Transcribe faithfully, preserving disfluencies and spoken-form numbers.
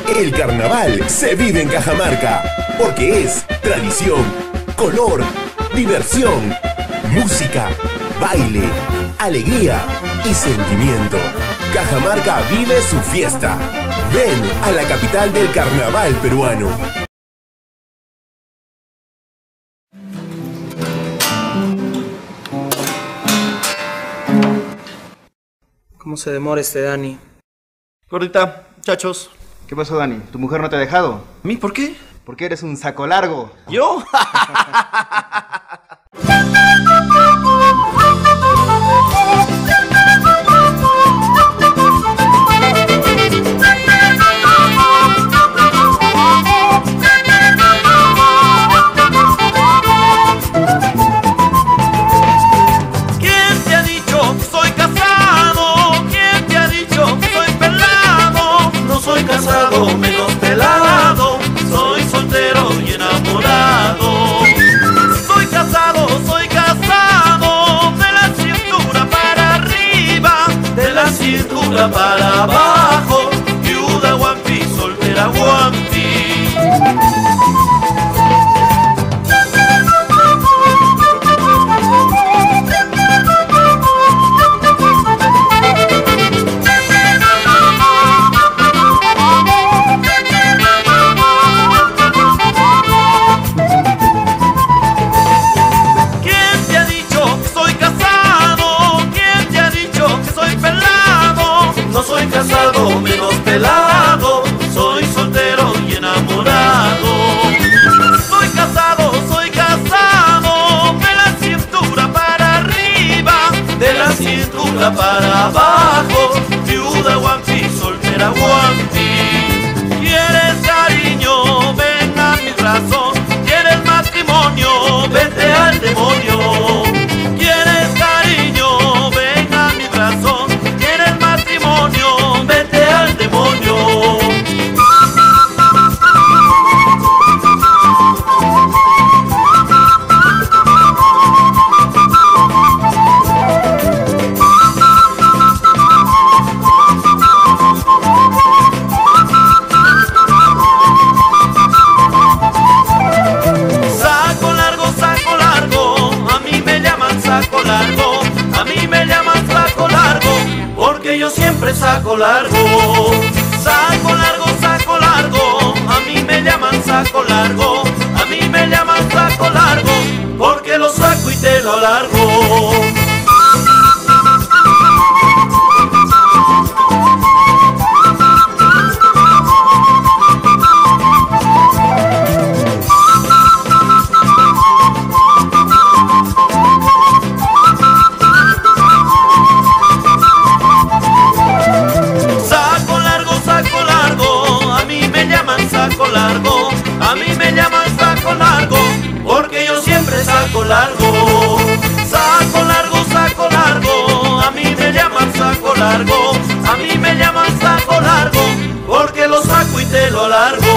El carnaval se vive en Cajamarca, porque es tradición, color, diversión, música, baile, alegría y sentimiento. Cajamarca vive su fiesta. Ven a la capital del carnaval peruano. ¿Cómo se demora este Dani? Gordita, muchachos. ¿Qué pasó, Dani? ¿Tu mujer no te ha dejado? ¿A mí? ¿Por qué? Porque eres un saco largo. ¿Yo? Menos pelado, soy soltero y enamorado. Soy casado, soy casado, de la cintura para arriba, de la cintura para abajo, viuda guampi, soltera guampi. Menos pelado, soy soltero y enamorado. Soy casado, soy casado, de la cintura para arriba, de la cintura para abajo, viuda guampi, soltera guampi. ¿Quieres cariño? Ven a mi brazo. ¿Quieres matrimonio? Vete al demonio. ¿Quieres cariño? Ven a mi brazo. ¿Quieres matrimonio? Vete al demonio. Saco largo, saco largo, a mí me llaman saco largo, a mí me llaman saco largo, porque yo siempre saco largo. Saco largo, saco largo, a mí me llaman saco largo, a mí me llaman saco largo, porque lo saco y te lo largo. Saco largo, a mí me llaman saco largo, porque yo siempre saco largo. Saco largo, saco largo, a mí me llaman saco largo, a mí me llaman saco largo, porque lo saco y te lo largo.